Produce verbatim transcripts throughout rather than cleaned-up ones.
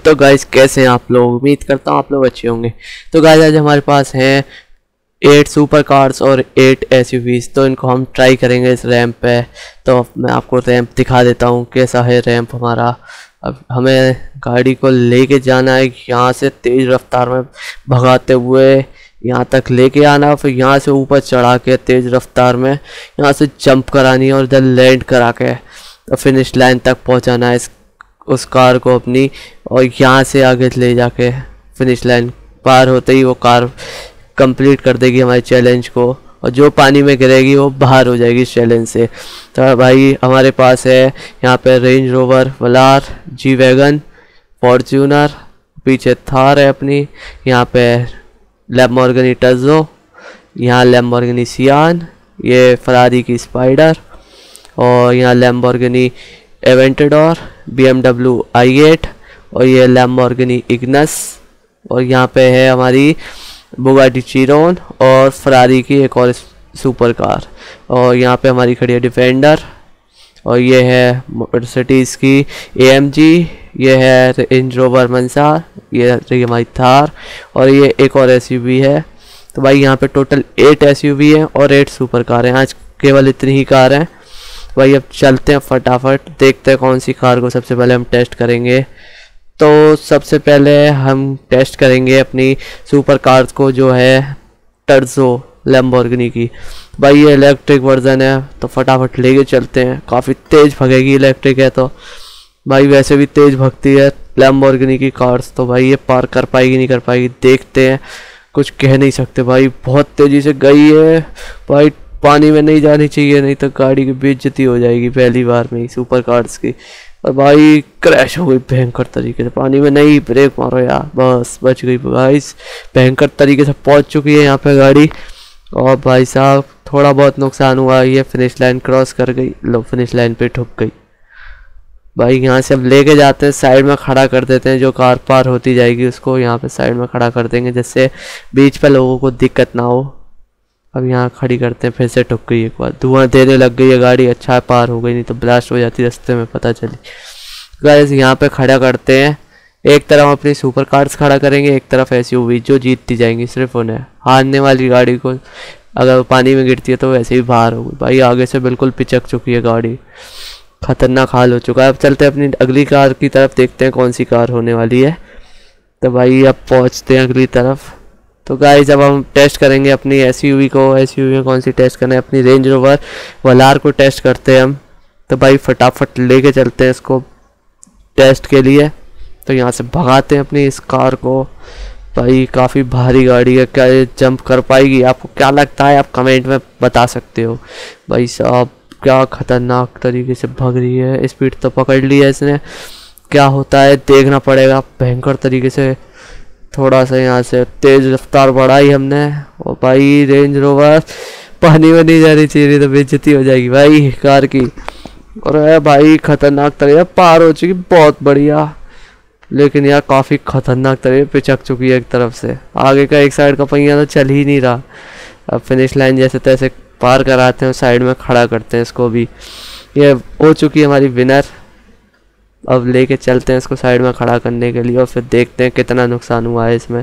तो गाइस कैसे हैं आप लोग। उम्मीद करता हूँ आप लोग अच्छे होंगे। तो गाइस आज हमारे पास हैं एट सुपर कार्स और एट एसयूवीज। तो इनको हम ट्राई करेंगे इस रैंप पे। तो मैं आपको रैंप दिखा देता हूँ कैसा है रैंप हमारा। अब हमें गाड़ी को लेके जाना है, यहाँ से तेज़ रफ्तार में भगाते हुए यहाँ तक लेके आना, फिर यहाँ से ऊपर चढ़ा के तेज़ रफ्तार में यहाँ से जंप करानी है और इधर लैंड करा के तो फिनिश लाइन तक पहुँचाना है इस उस कार को अपनी, और यहाँ से आगे ले जाके फिनिश लाइन पार होते ही वो कार कंप्लीट कर देगी हमारे चैलेंज को, और जो पानी में गिरेगी वो बाहर हो जाएगी इस चैलेंज से। तो भाई हमारे पास है यहाँ पे range rover velar, G wagon, Fortuner, पीछे थार है अपनी, यहाँ पे लैम्बोर्गिनी टर्जो, यहाँ लैम्बोर्गिनी सियान, ये फरारी की स्पाइडर, और यहाँ Lamborghini Aventador, B M W i eight, और ये लैम्बोर्गिनी इग्नस, और यहाँ पे है हमारी बुगाटी चिरोन और फरारी की एक और सुपर कार, और यहाँ पे हमारी खड़ी है डिफेंडर, और ये है मर्सिडीज की ए एम जी, ये है रेंज रोवर मंसार, ये रही हमारी थार, और ये एक और एसयूवी है। तो भाई यहाँ पे टोटल एट एसयूवी हैं और एट सुपर कार हैं। आज केवल इतनी ही कार हैं। भाई अब चलते हैं फटाफट, देखते हैं कौन सी कार को सबसे पहले हम टेस्ट करेंगे। तो सबसे पहले हम टेस्ट करेंगे अपनी सुपर कार को, जो है टर्जो लैम्बोर्गिनी की। भाई ये इलेक्ट्रिक वर्जन है तो फटाफट लेके चलते हैं। काफ़ी तेज़ भगेगी, इलेक्ट्रिक है तो भाई वैसे भी तेज़ भगती है लैम्बोर्गिनी की कार्स। तो भाई ये पार कर पाएगी नहीं कर पाएगी, देखते हैं, कुछ कह नहीं सकते। भाई बहुत तेज़ी से गई है भाई, पानी में नहीं जानी चाहिए, नहीं तो गाड़ी की बेइज्जती हो जाएगी पहली बार में ही सुपर कार्स की। और भाई क्रैश हो गई भयंकर तरीके से पानी में। नहीं, ब्रेक मारो यार, बस बच गई गाइस। भयंकर तरीके से पहुंच चुकी है यहाँ पे गाड़ी, और भाई साहब थोड़ा बहुत नुकसान हुआ। ये फिनिश लाइन क्रॉस कर गई, लो फिनिश लाइन पे ठुक गई। भाई यहाँ से अब लेके जाते हैं, साइड में खड़ा कर देते हैं, जो कार पार होती जाएगी उसको यहाँ पे साइड में खड़ा कर देंगे, जिससे बीच पे लोगों को दिक्कत ना हो। अब यहाँ खड़ी करते हैं, फिर से ठुक गई एक बार, धुआं देने लग गई है गाड़ी। अच्छा है पार हो गई, नहीं तो ब्लास्ट हो जाती रास्ते में, पता चली। गाइस यहाँ पे खड़ा करते हैं, एक तरफ अपनी सुपर कार्स खड़ा करेंगे, एक तरफ एसयूवी, जो जीतती जाएंगी सिर्फ उन्हें। हारने वाली गाड़ी को अगर पानी में गिरती है तो वैसे ही बाहर हो गई। भाई आगे से बिल्कुल पिचक चुकी है गाड़ी, खतरनाक हाल हो चुका है। अब चलते हैं अपनी अगली कार की तरफ, देखते हैं कौन सी कार होने वाली है। तो भाई अब पहुँचते हैं अगली तरफ। तो गाइस अब हम टेस्ट करेंगे अपनी एसयूवी को। एसयूवी में कौन सी टेस्ट करना है, अपनी रेंज रोवर वलार को टेस्ट करते हैं हम। तो भाई फटाफट लेके चलते हैं इसको टेस्ट के लिए। तो यहाँ से भगाते हैं अपनी इस कार को। भाई काफ़ी भारी गाड़ी है, क्या ये जंप कर पाएगी? आपको क्या लगता है आप कमेंट में बता सकते हो। भाई साहब क्या खतरनाक तरीके से भाग रही है, स्पीड तो पकड़ ली है इसने, क्या होता है देखना पड़ेगा। भयंकर तरीके से थोड़ा सा यहाँ से तेज़ रफ्तार बढ़ाई हमने, और भाई रेंज रोवर पानी में नहीं जानी चाहिए तो बेइज्जती हो जाएगी भाई कार की। और भाई खतरनाक तरीके पार हो चुकी, बहुत बढ़िया, लेकिन यार काफ़ी खतरनाक तरीके पिचक चुकी है एक तरफ से। आगे का एक साइड का पहिया तो चल ही नहीं रहा। अब फिनिश लाइन जैसे तैसे पार कराते हैं, साइड में खड़ा करते हैं इसको भी। ये हो चुकी है हमारी विनर। अब लेके चलते हैं इसको साइड में खड़ा करने के लिए, और फिर देखते हैं कितना नुकसान हुआ है इसमें।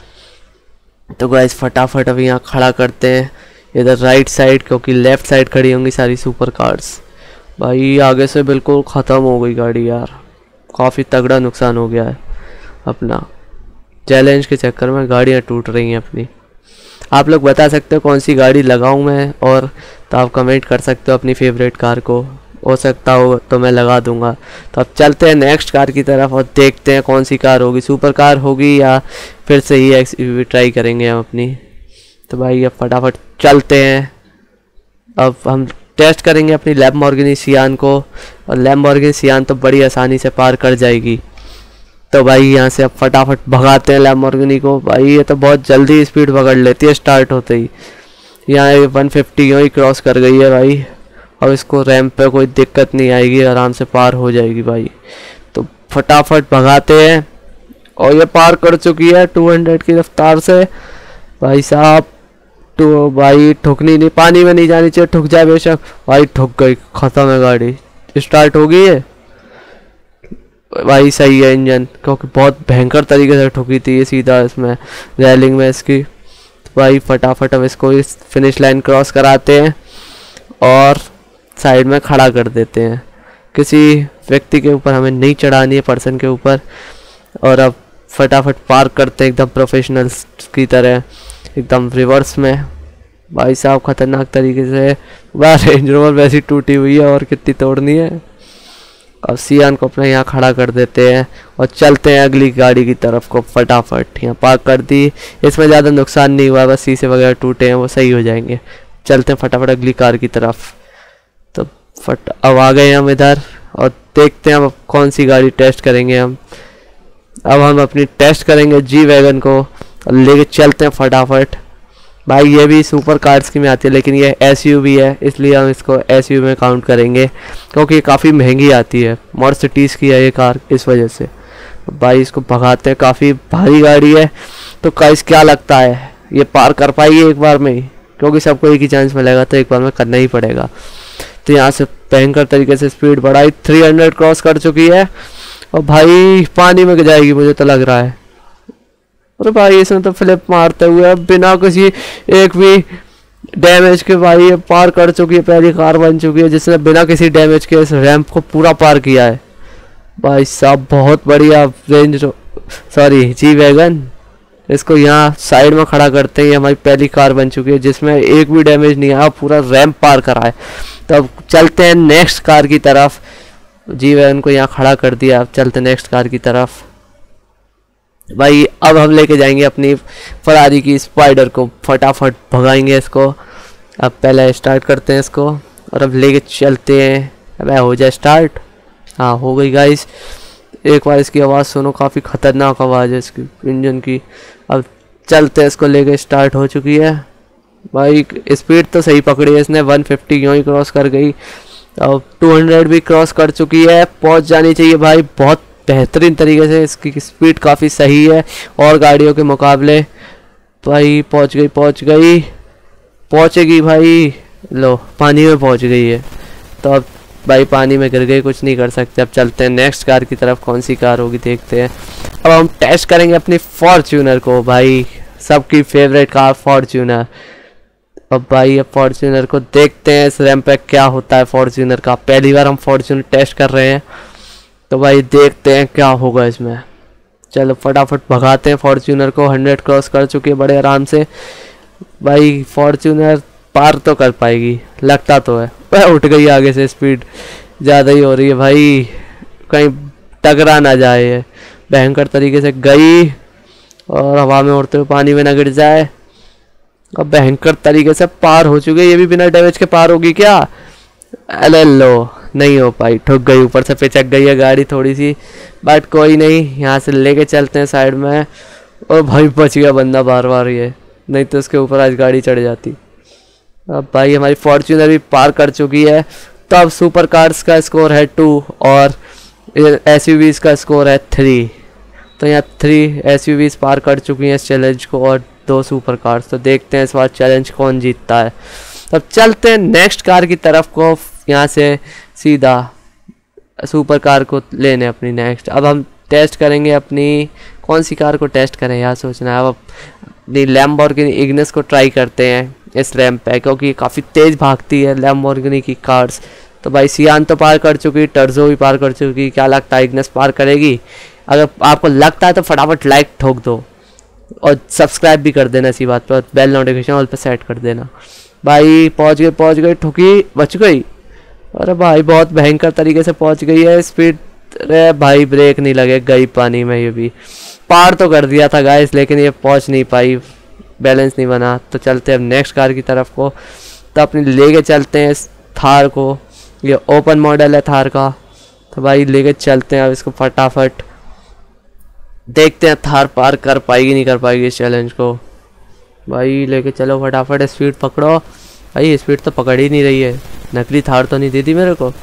तो गाइस फटाफट अभी यहाँ खड़ा करते हैं इधर राइट साइड, क्योंकि लेफ़्ट साइड खड़ी होंगी सारी सुपर कार्स। भाई आगे से बिल्कुल ख़त्म हो गई गाड़ी यार, काफ़ी तगड़ा नुकसान हो गया है अपना। चैलेंज के चक्कर में गाड़ियाँ टूट रही हैं अपनी। आप लोग बता सकते हो कौन सी गाड़ी लगाऊं मैं, और तो आप कमेंट कर सकते हो अपनी फेवरेट कार को, हो सकता हो तो मैं लगा दूंगा। तो अब चलते हैं नेक्स्ट कार की तरफ और देखते हैं कौन सी कार होगी, सुपर कार होगी या फिर से ही एक्सयूवी ट्राई करेंगे हम अपनी। तो भाई अब फटाफट चलते हैं। अब हम टेस्ट करेंगे अपनी लैम्बोर्गिनी सियान को, और लैम्बोर्गिनी सियान तो बड़ी आसानी से पार कर जाएगी। तो भाई यहाँ से अब फटाफट भगाते हैं लैम्बोर्गिनी को। भाई ये तो बहुत जल्दी स्पीड पकड़ लेती है स्टार्ट होते ही। यहाँ ये वन फिफ्टी ही क्रॉस कर गई है भाई, और इसको रैंप पे कोई दिक्कत नहीं आएगी, आराम से पार हो जाएगी भाई। तो फटाफट भगाते हैं, और ये पार कर चुकी है टू हंड्रेड की रफ्तार से। भाई साहब तो भाई ठुकनी नहीं, पानी में नहीं जानी चाहिए, ठुक जाए बेशक। भाई ठुक गई, ख़त्म है गाड़ी। स्टार्ट हो गई है, भाई सही है इंजन, क्योंकि बहुत भयंकर तरीके से ठुकी थी ये सीधा इसमें रेलिंग में इसकी। तो भाई फटाफट अब इसको इस फिनिश लाइन क्रॉस कराते हैं और साइड में खड़ा कर देते हैं। किसी व्यक्ति के ऊपर हमें नहीं चढ़ानी है, पर्सन के ऊपर। और अब फटाफट पार्क करते हैं एकदम प्रोफेशनल्स की तरह, एकदम रिवर्स में। भाई साहब खतरनाक तरीके से। वाह रेंज रोवर वैसी टूटी हुई है और कितनी तोड़नी है। अब सियान को अपने यहाँ खड़ा कर देते हैं और चलते हैं अगली गाड़ी की तरफ को। फटाफट यहाँ पार्क कर दी, इसमें ज़्यादा नुकसान नहीं हुआ, बस शीशे वगैरह टूटे हैं वो सही हो जाएंगे। चलते हैं फटाफट अगली कार की तरफ। तो फट अब आ गए हम इधर और देखते हैं अब कौन सी गाड़ी टेस्ट करेंगे हम। अब हम अपनी टेस्ट करेंगे जी वैगन को और लेके चलते हैं फटाफट। भाई ये भी सुपर कार्स की में आती है, लेकिन ये एसयूवी है इसलिए हम इसको एसयूवी में काउंट करेंगे, क्योंकि ये काफ़ी महंगी आती है। मर्सिडीज की है ये कार, इस वजह से। भाई इसको भगाते हैं, काफ़ी भारी गाड़ी है। तो गाइस क्या लगता है ये पार कर पाएगी एक बार में ही? क्योंकि सबको एक ही चांस मिलेगा तो एक बार में करना ही पड़ेगा। तो यहाँ से भयंकर तरीके से स्पीड बढ़ाई, थ्री हंड्रेड क्रॉस कर चुकी है और भाई पानी में जाएगी मुझे तो लग रहा है। अरे भाई इसने तो फ्लिप मारते हुए बिना किसी एक भी डैमेज के भाई ये पार कर चुकी है। पहली कार बन चुकी है जिसने बिना किसी डैमेज के इस रैंप को पूरा पार किया है। भाई साहब बहुत बढ़िया रेंज सॉरी जी वैगन। इसको यहाँ साइड में खड़ा करते हैं। ये हमारी पहली कार बन चुकी है जिसमें एक भी डैमेज नहीं आया, पूरा रैंप पार करा है। तो अब चलते हैं नेक्स्ट कार की तरफ। जी वैगन को यहाँ खड़ा कर दिया, अब चलते नेक्स्ट कार की तरफ। भाई अब हम लेके जाएंगे अपनी फरारी की स्पाइडर को, फटाफट भगाएंगे इसको। अब पहले स्टार्ट करते हैं इसको और अब लेके चलते हैं। अब हो जाए स्टार्ट। हाँ हो गई गाइस। एक बार इसकी आवाज़ सुनो, काफ़ी ख़तरनाक आवाज़ है इसकी इंजन की। अब चलते हैं, इसको लेके स्टार्ट हो चुकी है। भाई स्पीड तो सही पकड़ी है इसने, वन फिफ्टी यूँ ही क्रॉस कर गई। अब टू हंड्रेड भी क्रॉस कर चुकी है, पहुंच जानी चाहिए भाई। बहुत बेहतरीन तरीके से इसकी स्पीड काफ़ी सही है और गाड़ियों के मुकाबले। भाई पहुंच गई पहुंच गई पहुंचेगी भाई। लो पानी में पहुंच गई है। तो अब भाई पानी में गिर गई, कुछ नहीं कर सकते। अब चलते हैं नेक्स्ट कार की तरफ। कौन सी कार होगी देखते हैं। अब हम टेस्ट करेंगे अपनी फॉर्च्यूनर को, भाई सबकी फेवरेट कार फॉर्च्यूनर। अब भाई अब फॉर्च्यूनर को देखते हैं इस रैंप पे क्या होता है फॉर्च्यूनर का। पहली बार हम फॉर्च्यूनर टेस्ट कर रहे हैं तो भाई देखते हैं क्या होगा इसमें। चलो फटाफट भगाते हैं फॉर्च्यूनर को। हंड्रेड क्रॉस कर चुके बड़े आराम से। भाई फॉर्च्यूनर पार तो कर पाएगी लगता तो है। वह उठ गई आगे से, स्पीड ज़्यादा ही हो रही है भाई, कहीं टकरा ना जाए। भयंकर तरीके से गई और हवा में उड़ते हुए पानी में ना गिर जाए। अब भयंकर तरीके से पार हो चुके। ये भी बिना डैमेज के पार होगी क्या? अरे लो नहीं हो पाई, ठुक गई, ऊपर से पिचक गई है गाड़ी थोड़ी सी। बट कोई नहीं, यहाँ से लेके चलते हैं साइड में। और भाई बच गया बंदा बार बार, ये नहीं तो उसके ऊपर आज गाड़ी चढ़ जाती। अब भाई हमारी फॉर्च्यूनर भी पार कर चुकी है। तो अब सुपर कार्स का स्कोर है टू और एसयूवीज का स्कोर है थ्री। तो यहाँ थ्री एसयूवीज पार कर चुकी हैं इस चैलेंज को और दो सुपर कार्स। तो देखते हैं इस बार चैलेंज कौन जीतता है। अब चलते हैं नेक्स्ट कार की तरफ को, यहाँ से सीधा सुपर कार को लेने अपनी नेक्स्ट। अब हम टेस्ट करेंगे अपनी, कौन सी कार को टेस्ट करें यार सोचना है। अब अपनी लैम्बोर्गिनी इग्निस को ट्राई करते हैं इस रैंप पे, क्योंकि काफ़ी तेज़ भागती है लैम्बोर्गिनी की कार्स। तो भाई सियान तो पार कर चुकी, टर्जो भी पार कर चुकी। क्या लगता है इग्निस पार करेगी? अगर आपको लगता है तो फटाफट लाइक ठोक दो और सब्सक्राइब भी कर देना इसी बात पर, बेल नोटिफिकेशन ऑल पे सेट कर देना। भाई पहुंच गई पहुंच गई ठुकी, बच गई। अरे भाई बहुत भयंकर तरीके से पहुंच गई है। स्पीड, अरे भाई ब्रेक नहीं लगे, गई पानी में। ये भी पार तो कर दिया था गाइस, लेकिन ये पहुंच नहीं पाई, बैलेंस नहीं बना। तो चलते हैं अब नेक्स्ट कार की तरफ को। तो अपनी लेके चलते हैं इस थार को, ये ओपन मॉडल है थार का। तो भाई लेके चलते हैं अब इसको फटाफट, देखते हैं थार पार कर पाएगी नहीं कर पाएगी इस चैलेंज को। भाई लेके चलो फटाफट, स्पीड पकड़ो। भाई स्पीड तो पकड़ ही नहीं रही है, नकली थार तो नहीं दी थी मेरे को।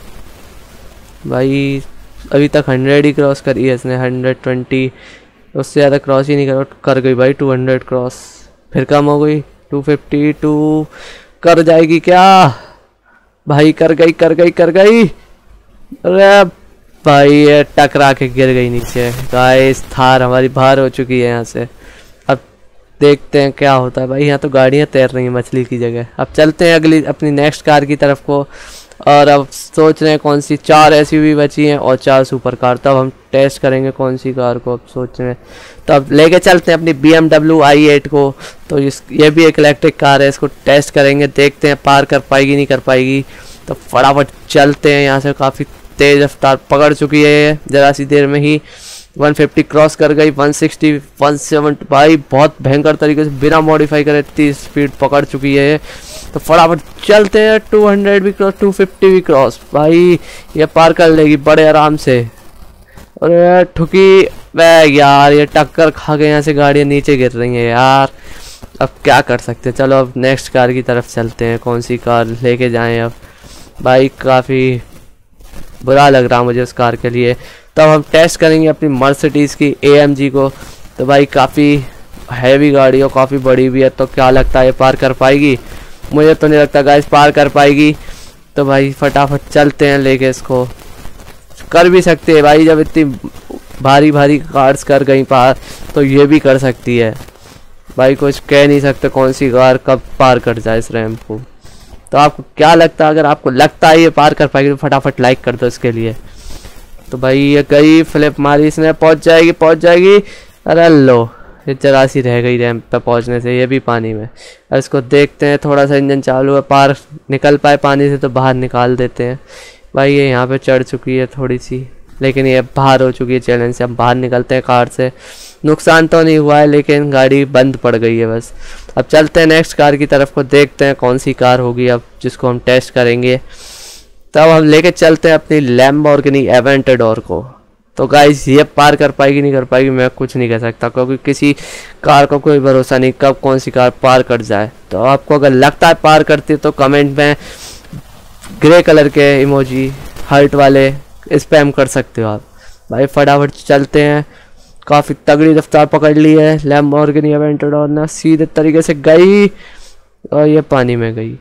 भाई अभी तक हंड्रेड ही क्रॉस करी है इसने, हंड्रेड ट्वेंटी, उससे ज़्यादा क्रॉस ही नहीं कर कर गई भाई। टू हंड्रेड क्रॉस फिर कम हो गई, टू फिफ्टी टू कर जाएगी क्या? भाई कर गई कर गई कर गई। अरे भाई ये टकरा के गिर गई नीचे। गाइस थार हमारी बाहर हो चुकी है यहाँ से। अब देखते हैं क्या होता है। भाई यहाँ तो गाड़ियाँ तैर रही हैं मछली की जगह। अब चलते हैं अगली अपनी नेक्स्ट कार की तरफ को। और अब सोच रहे हैं कौन सी, चार एसयूवी बची हैं और चार सुपर कार। तब हम टेस्ट करेंगे कौन सी कार को। अब सोच रहे हैं तो अब लेके चलते हैं अपनी B M W i eight को। तो इस ये भी एक इलेक्ट्रिक कार है, इसको टेस्ट करेंगे, देखते हैं पार कर पाएगी नहीं कर पाएगी। तो फटाफट चलते हैं यहाँ से। काफ़ी तेज़ रफ्तार पकड़ चुकी है ज़रा सी देर में ही। वन फिफ्टी क्रॉस कर गई, वन सिक्सटी, वन सेवेंटी। भाई बहुत भयंकर तरीके से बिना मॉडिफाई करे इतनी स्पीड पकड़ चुकी है। तो फटाफट चलते हैं। टू हंड्रेड भी क्रॉस, टू फिफ्टी भी क्रॉस। भाई ये पार कर लेगी बड़े आराम से। अरे ठुकी वह यार, ये टक्कर खा के यहाँ से गाड़ियाँ नीचे गिर रही हैं यार। अब क्या कर सकते हैं। चलो अब नेक्स्ट कार की तरफ चलते हैं, कौन सी कार लेके जाएं अब। भाई काफ़ी बुरा लग रहा मुझे उस कार के लिए। तब तो हम टेस्ट करेंगे अपनी मर्सिडीज़ की ए एम जी को। तो भाई काफ़ी हैवी गाड़ी और काफ़ी बड़ी भी है। तो क्या लगता है ये पार कर पाएगी? मुझे तो नहीं लगता गाइस पार कर पाएगी। तो भाई फटाफट चलते हैं लेके इसको। कर भी सकते हैं भाई, जब इतनी भारी भारी कार्स कर गई पार तो ये भी कर सकती है। भाई कुछ कह नहीं सकते कौन सी कार कब पार कर जाए इस रैंप को। तो आपको क्या लगता है? अगर आपको लगता है ये पार कर पाएगी तो फटाफट लाइक कर दो इसके लिए। तो भाई ये गई, फ्लिप मारी इसने, पहुंच जाएगी पहुंच जाएगी। अरे लो, ये जरा सी रह गई रैंप पे पहुंचने से, ये भी पानी में। अब इसको देखते हैं, थोड़ा सा इंजन चालू है, पार निकल पाए पानी से तो बाहर निकाल देते हैं। भाई ये यहाँ पे चढ़ चुकी है थोड़ी सी, लेकिन ये बाहर हो चुकी है चैलेंज से। हम बाहर निकलते हैं कार से। नुकसान तो नहीं हुआ है लेकिन गाड़ी बंद पड़ गई है बस। अब चलते हैं नेक्स्ट कार की तरफ को, देखते हैं कौन सी कार होगी अब जिसको हम टेस्ट करेंगे। तब हम लेके चलते हैं अपनी लैम्बोर्गिनी एवेंटाडोर को। तो गाइस ये पार कर पाएगी नहीं कर पाएगी मैं कुछ नहीं कह सकता, क्योंकि किसी कार का को कोई भरोसा नहीं कब कौन सी कार पार कर जाए। तो आपको अगर लगता है पार करती है तो कमेंट में ग्रे कलर के इमोजी हार्ट वाले स्पैम कर सकते हो आप। भाई फटाफट चलते हैं। काफ़ी तगड़ी रफ्तार पकड़ ली है लैम्बोर्गिनी एवेंटाडोर ने, सीधे तरीके से गई और ये पानी में गई।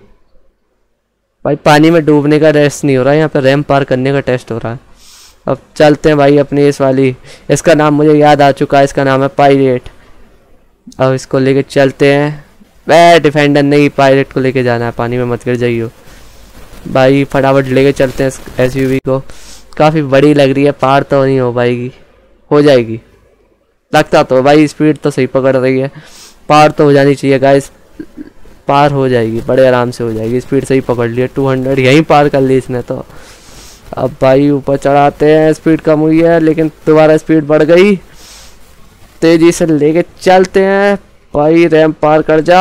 भाई पानी में डूबने का टेस्ट नहीं हो रहा है, यहाँ पे रैंप पार करने का टेस्ट हो रहा है। अब चलते हैं भाई अपनी इस वाली, इसका नाम मुझे याद आ चुका है, इसका नाम है पायरेट। अब इसको लेके चलते हैं। वह डिफेंडर नहीं, पायरेट को लेके जाना है, पानी में मत गिर जाइयो। भाई फटाफट लेके चलते हैं इस एसयूवी को। काफ़ी बड़ी लग रही है, पार तो नहीं हो पाएगी, हो जाएगी लगता तो। भाई स्पीड तो सही पकड़ रही है, पार तो हो जानी चाहिए गाइस, पार हो जाएगी बड़े आराम से हो जाएगी। स्पीड सही पकड़ ली है, टू हंड्रेड यहीं पार कर ली इसने तो। अब भाई ऊपर चढ़ाते हैं, स्पीड कम हुई है लेकिन दोबारा स्पीड बढ़ गई। तेजी से लेके चलते हैं भाई, रैंप पार कर जा।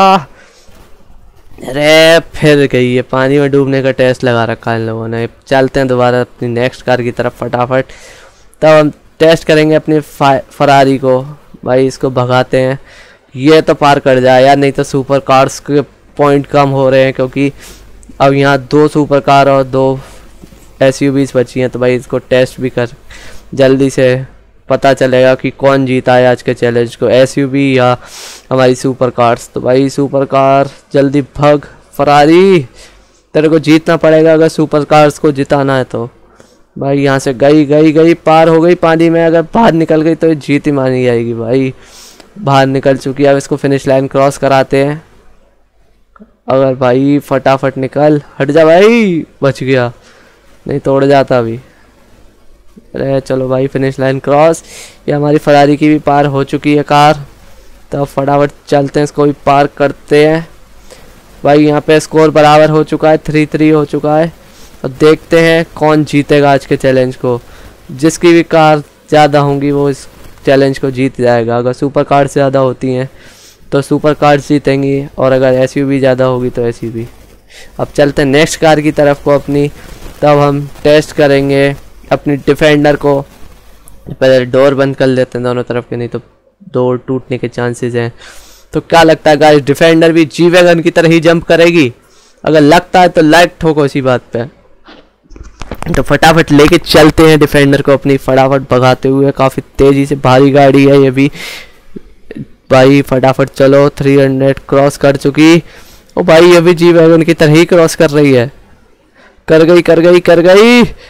अरे फिर गई है, पानी में डूबने का टेस्ट लगा रखा है इन लोगों ने। चलते हैं दोबारा अपनी नेक्स्ट कार की तरफ फटाफट। तब हम टेस्ट करेंगे अपनी फरारी को। भाई इसको भगाते हैं, ये तो पार कर जाए यार, नहीं तो सुपर कार्स के पॉइंट कम हो रहे हैं, क्योंकि अब यहाँ दो सुपर कार और दो एसयूवीज बची हैं। तो भाई इसको टेस्ट भी कर, जल्दी से पता चलेगा कि कौन जीता है आज के चैलेंज को, एसयूवी या हमारी सुपर कार्स। तो भाई सुपर कार जल्दी भग फरारी, तेरे को जीतना पड़ेगा अगर सुपर कार्स को जिताना है तो। भाई यहाँ से गई गई गई पार हो गई पानी में, अगर बाहर निकल गई तो जीत ही मानी जाएगी। भाई बाहर निकल चुकी है, अब इसको फिनिश लाइन क्रॉस कराते हैं। अगर भाई फटाफट निकल, हट जा भाई, बच गया नहीं तो उड़ जाता अभी। अरे चलो भाई फिनिश लाइन क्रॉस। ये हमारी फरारी की भी पार हो चुकी है कार। तो फटाफट चलते हैं, इसको भी पार करते हैं। भाई यहाँ पे स्कोर बराबर हो चुका है, थ्री थ्री हो चुका है। और देखते हैं कौन जीतेगा आज के चैलेंज को। जिसकी भी कार ज़्यादा होंगी वो इस चैलेंज को जीत जाएगा। अगर सुपर कार ज़्यादा होती हैं तो सुपर कार जीतेंगी, और अगर एसयूवी ज़्यादा होगी तो एसयूवी। अब चलते हैं नेक्स्ट कार की तरफ को अपनी। तब हम टेस्ट करेंगे अपनी डिफेंडर को। पहले डोर बंद कर लेते हैं दोनों तरफ के, नहीं तो डोर टूटने के चांसेस हैं। तो क्या लगता है गाइस, डिफेंडर भी जी वैगन की तरह ही जंप करेगी? अगर लगता है तो लाइक ठोको इसी बात पे। तो फटाफट लेके चलते हैं डिफेंडर को अपनी, फटाफट भगाते हुए। काफ़ी तेज़ी से, भारी गाड़ी है ये भी। भाई फटाफट चलो, थ्री हंड्रेड क्रॉस कर चुकी। ओ भाई ये भी जी वैगन की तरह ही क्रॉस कर रही है। कर गई कर गई कर गई।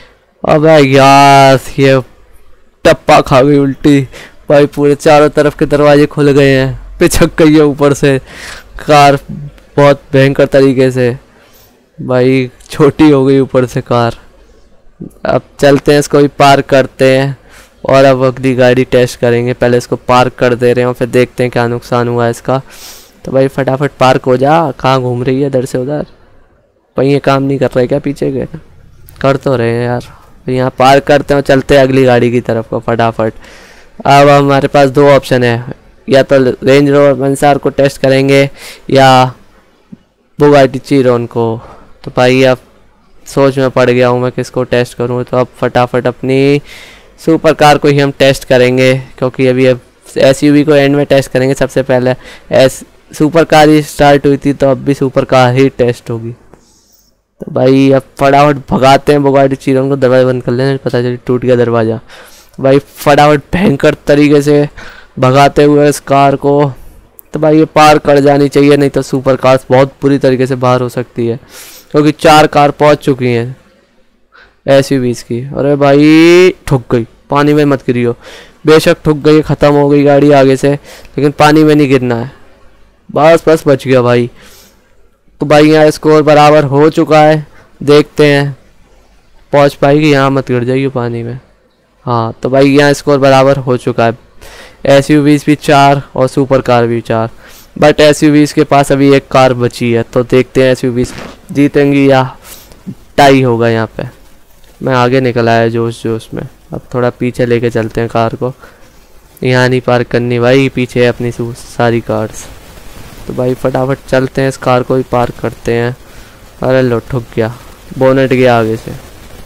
अबे यार ये टप्पा खा गई उल्टी भाई, पूरे चारों तरफ के दरवाजे खुल गए हैं, पिछक गई है ऊपर से कार बहुत भयंकर तरीके से भाई, छोटी हो गई ऊपर से कार। अब चलते हैं, इसको भी पार्क करते हैं और अब अगली गाड़ी टेस्ट करेंगे। पहले इसको पार्क कर दे रहे हैं और फिर देखते हैं क्या नुकसान हुआ इसका। तो भाई फटाफट पार्क हो जा, कहाँ घूम रही है इधर से उधर, भाई ये काम नहीं कर रहे क्या पीछे के? कर तो रहे हैं यार। तो यहाँ पार्क करते हैं और चलते हैं अगली गाड़ी की तरफ को फटाफट। अब हमारे पास दो ऑप्शन है, या तो रेंज रोवर मंसार को टेस्ट करेंगे या बुगाटी चिरॉन को। तो भाई अब सोच में पड़ गया हूँ मैं किसको टेस्ट करूँ। तो अब फटाफट अपनी सुपर कार को ही हम टेस्ट करेंगे, क्योंकि अभी अब एसयूवी को एंड में टेस्ट करेंगे। सबसे पहले एस सुपर कार ही स्टार्ट हुई थी, तो अब भी सुपर कार ही टेस्ट होगी। तो भाई अब फटाफट भगाते हैं बुगाटी चिरॉन को, दरवाजा बंद कर लेना, पता चली टूट गया दरवाज़ा। भाई फटाफट भयंकर तरीके से भगाते हुए इस कार को। तो भाई ये पार कर जानी चाहिए, नहीं तो सुपर कार्स बहुत बुरी तरीके से बाहर हो सकती है, क्योंकि चार कार पहुंच चुकी हैं एसयूवीज की। अरे भाई ठुक गई, पानी में मत गिरियो, बेशक ठुक गई, ख़त्म हो गई गाड़ी आगे से, लेकिन पानी में नहीं गिरना है। बस बस बच गया भाई। तो भाई यहाँ स्कोर बराबर हो चुका है, देखते हैं पहुँच पाएगी, यहाँ मत गिर जाइए पानी में। हाँ तो भाई यहाँ स्कोर बराबर हो चुका है, एसयूवीज भी चार और सुपर कार भी चार, बट एसयूवीज के पास अभी एक कार बची है। तो देखते हैं एसयूवीज जीतेंगी या टाई होगा। यहाँ पे मैं आगे निकल आया जोश जोश में, अब थोड़ा पीछे लेके चलते हैं कार को। यहाँ नहीं पार्क करनी भाई, पीछे है अपनी सारी कार्स। तो भाई फटाफट चलते हैं, इस कार को भी पार्क करते हैं। अरे लो ठुक गया, बोनेट गया आगे से।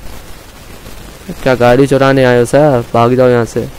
क्या गाड़ी चुराने आए हो सर, भाग जाओ यहाँ से।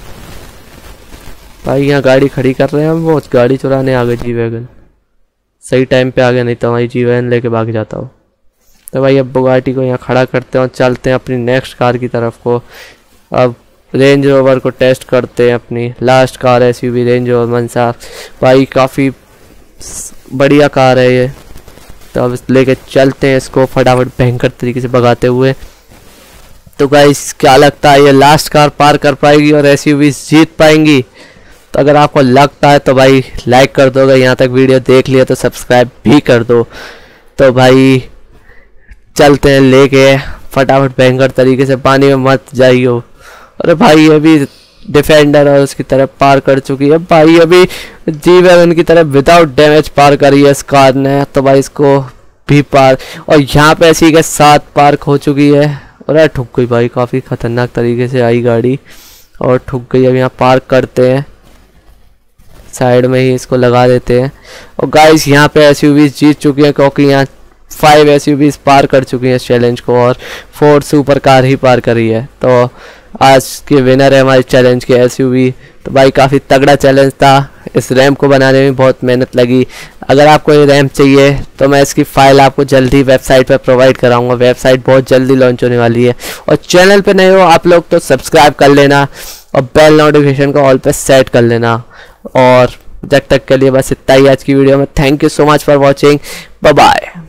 भाई यहाँ गाड़ी खड़ी कर रहे हैं हम, वो गाड़ी चुराने आ गए जी वैगन। सही टाइम पे आ गए, नहीं तो हमारी जी वैगन लेके भाग जाता हो। तो भाई अब बुगाटी को यहाँ खड़ा करते हैं और चलते हैं अपनी नेक्स्ट कार की तरफ को। अब रेंज रोवर को टेस्ट करते हैं, अपनी last car SUV range rover Mansory. भाई काफ़ी बढ़िया कार है ये। तो अब लेके चलते हैं इसको फटाफट भयंकर तरीके से भगाते हुए। तो गाइस क्या लगता है ये लास्ट कार पार कर पाएगी और एसयूवी जीत पाएंगी? तो अगर आपको लगता है तो भाई लाइक कर दो, अगर यहाँ तक वीडियो देख लिया तो सब्सक्राइब भी कर दो। तो भाई चलते हैं लेके फटाफट भयंकर तरीके से, पानी में मत जाइयो। अरे भाई ये भी डिफेंडर और उसकी तरफ पार कर चुकी है भाई, अभी जी वैगन की तरफ विदाउट डैमेज पार करी है इस कार ने। तो भाई इसको भी पार, और यहाँ पे इसी के साथ पार्क हो चुकी है। अरे ठुक गई भाई, काफ़ी ख़तरनाक तरीके से आई गाड़ी और ठुक गई। अब यहाँ पार्क करते हैं, साइड में ही इसको लगा देते हैं। और गाइस यहाँ पे एसयूवीज जीत चुकी हैं, क्योंकि यहाँ फाइव एसयूवीज पार कर चुकी हैं इस चैलेंज को और फोर सुपर कार ही पार करी है। तो आज के विनर है हमारे चैलेंज के एसयूवी। तो भाई काफ़ी तगड़ा चैलेंज था, इस रैम्प को बनाने में बहुत मेहनत लगी। अगर आपको ये रैम्प चाहिए तो मैं इसकी फ़ाइल आपको जल्दी वेबसाइट पर प्रोवाइड कराऊंगा, वेबसाइट बहुत जल्दी लॉन्च होने वाली है। और चैनल पे नए हो आप लोग तो सब्सक्राइब कर लेना और बेल नोटिफिकेशन को ऑल पे सेट कर लेना। और जब तक के लिए बस इतना ही आज की वीडियो में। Thank you so much for watching, bye bye.